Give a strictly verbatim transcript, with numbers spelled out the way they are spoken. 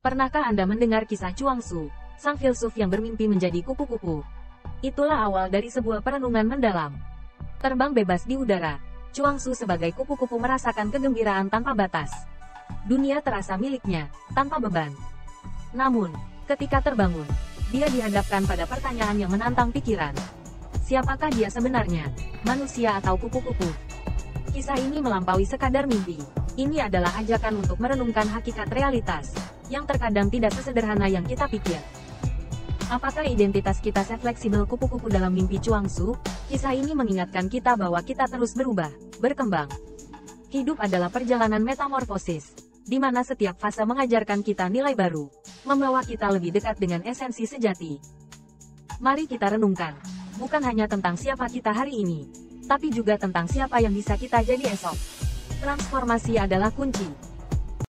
Pernahkah Anda mendengar kisah Chuangzu, sang filsuf yang bermimpi menjadi kupu-kupu? Itulah awal dari sebuah perenungan mendalam. Terbang bebas di udara, Chuangzu sebagai kupu-kupu merasakan kegembiraan tanpa batas. Dunia terasa miliknya, tanpa beban. Namun, ketika terbangun, dia dihadapkan pada pertanyaan yang menantang pikiran. Siapakah dia sebenarnya, manusia atau kupu-kupu? Kisah ini melampaui sekadar mimpi. Ini adalah ajakan untuk merenungkan hakikat realitas, yang terkadang tidak sesederhana yang kita pikir. Apakah identitas kita sefleksibel kupu-kupu dalam mimpi Chuangzu? Kisah ini mengingatkan kita bahwa kita terus berubah, berkembang. Hidup adalah perjalanan metamorfosis, di mana setiap fase mengajarkan kita nilai baru, membawa kita lebih dekat dengan esensi sejati. Mari kita renungkan, bukan hanya tentang siapa kita hari ini, tapi juga tentang siapa yang bisa kita jadi esok. Transformasi adalah kunci.